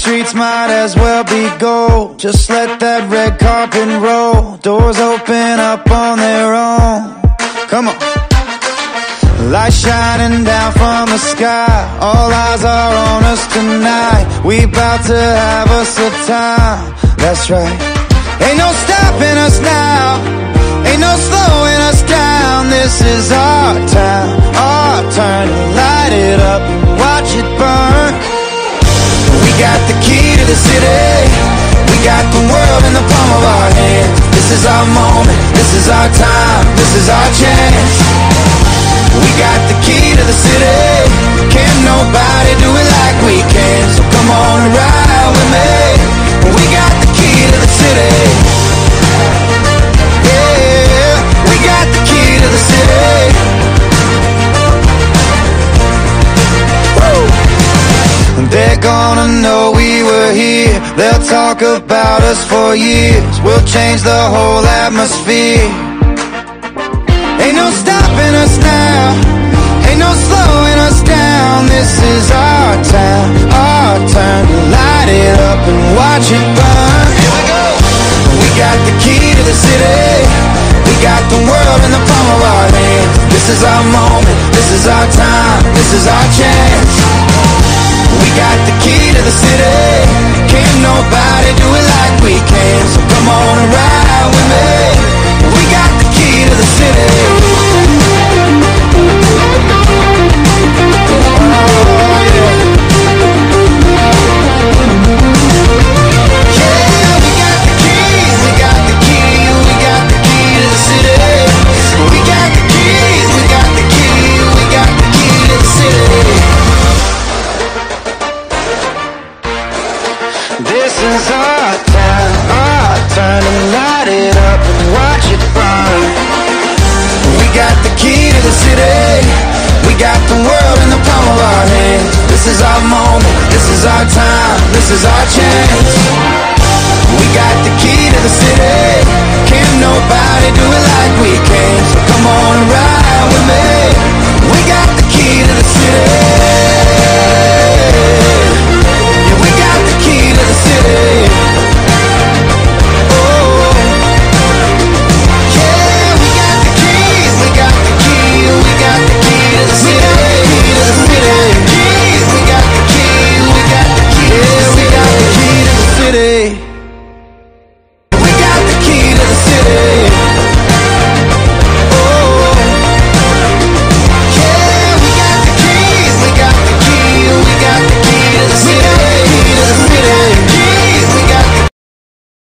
streets might as well be gold. Just let that red carpet roll. Doors open up on their own. Come on. Light shining down from the sky. All eyes are on us tonight. We about to have us a time. That's right. Ain't no stopping us now. Ain't no slowing us down. This is our time, our turn to light it up and watch it burn. We got the key to the city. We got the world in the palm of our hands. This is our moment, this is our time, this is our chance. We got the key to the city. Can't nobody do it like we can. So come on and ride with me. We got the key to the city. Yeah, we got the key to the city. Woo! They're gonna know we were here. They'll talk about us for years. We'll change the whole atmosphere. Ain't no stopping us now. Ain't no slowing us down. This is our time, our turn to light it up and watch it burn. Here we go. We got the key to the city. We got the world in the palm of our hands. This is our moment, this is our time, this is our chance. We got the key to the city. Can't nobody do it like we can. So come on and ride with me. We got the key to the city. This is our time, our turn to light it up and watch it burn. We got the key to the city. We got the world in the palm of our hands. This is our moment, this is our time, this is our chance.